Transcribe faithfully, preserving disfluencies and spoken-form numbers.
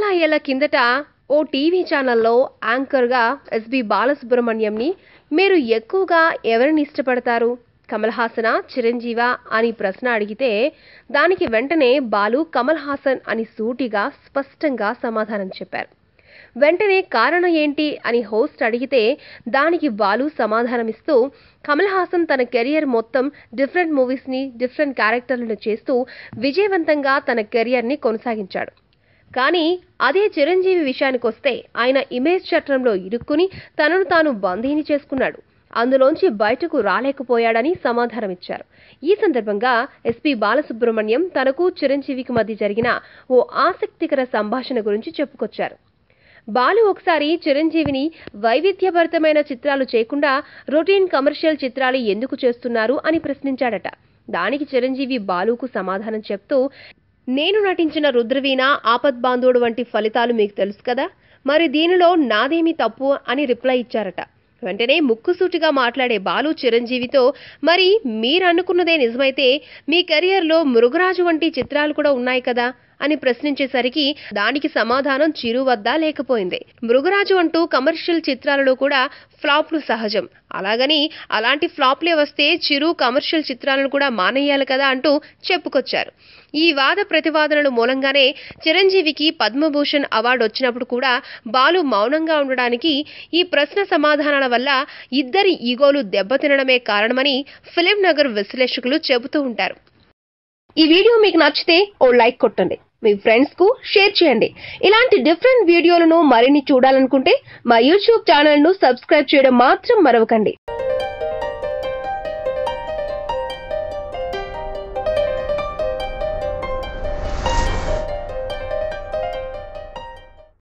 చాలా ఏళ్ల కిందట ఓ టీవీ ఛానల్లో యాంకర్గా ఎస్పి బాలసుబ్రహ్మణ్యంని మీరు ఎక్కువగా ఎవరిని ఇష్టపడతారు, కమల్ హాసనా చిరంజీవా అని ప్రశ్న అడిగితే దానికి వెంటనే బాలు కమల్ హాసన్ అని సూటిగా స్పష్టంగా సమాధానం చెప్పారు. వెంటనే కారణం ఏంటి అని హోస్ట్ అడిగితే దానికి బాలు సమాధానమిస్తూ కమల్ హాసన్ తన కెరియర్ మొత్తం డిఫరెంట్ మూవీస్ని డిఫరెంట్ క్యారెక్టర్లను చేస్తూ విజయవంతంగా తన కెరియర్ని కొనసాగించాడు. కానీ అదే చిరంజీవి విషయానికొస్తే ఆయన ఇమేజ్ చట్రంలో ఇరుక్కుని తనను తాను బందీని చేసుకున్నాడు, అందులోంచి బయటకు రాలేకపోయాడని సమాధానమిచ్చారు. ఈ సందర్భంగా ఎస్పి బాలసుబ్రహ్మణ్యం తనకు చిరంజీవికి మధ్య జరిగిన ఓ ఆసక్తికర సంభాషణ గురించి చెప్పుకొచ్చారు. బాలు ఒకసారి చిరంజీవిని వైవిధ్యభరితమైన చిత్రాలు చేయకుండా రొటీన్ కమర్షియల్ చిత్రాలు ఎందుకు చేస్తున్నారు అని ప్రశ్నించాడట. దానికి చిరంజీవి బాలుకు సమాధానం చెప్తూ, నేను నటించిన రుద్రవీణ, ఆపద్బాంధవుడు వంటి ఫలితాలు మీకు తెలుసు కదా, మరి దీనిలో నాదేమి తప్పు అని రిప్లై ఇచ్చారట. వెంటనే ముక్కుసూటిగా మాట్లాడే బాలు చిరంజీవితో, మరి మీరు అనుకున్నదే నిజమైతే మీ కెరియర్లో మృగరాజు వంటి చిత్రాలు కూడా ఉన్నాయి కదా అని ప్రశ్నించేసరికి దానికి సమాధానం చిరు వద్ద లేకపోయింది. మృగరాజు అంటూ కమర్షియల్ చిత్రాలలో కూడా ఫ్లాప్లు సహజం, అలాగని అలాంటి ఫ్లాప్లే వస్తే చిరు కమర్షియల్ చిత్రాలను కూడా మానేయాలి కదా అంటూ చెప్పుకొచ్చారు. ఈ వాద ప్రతివాదనల మూలంగానే చిరంజీవికి పద్మభూషణ్ అవార్డు వచ్చినప్పుడు కూడా బాలు మౌనంగా ఉండడానికి ఈ ప్రశ్న సమాధానాల వల్ల ఇద్దరి ఈగోలు దెబ్బతినడమే కారణమని ఫిలిం నగర్ విశ్లేషకులు చెబుతూ ఉంటారు. ఈ వీడియో మీకు నచ్చితే ఓ లైక్ కొట్టండి, మీ ఫ్రెండ్స్ కు షేర్ చేయండి. ఇలాంటి డిఫరెంట్ వీడియోలను మరిన్ని చూడాలనుకుంటే మా యూట్యూబ్ ఛానల్ ను సబ్స్క్రైబ్ చేయడం మాత్రం మరవకండి.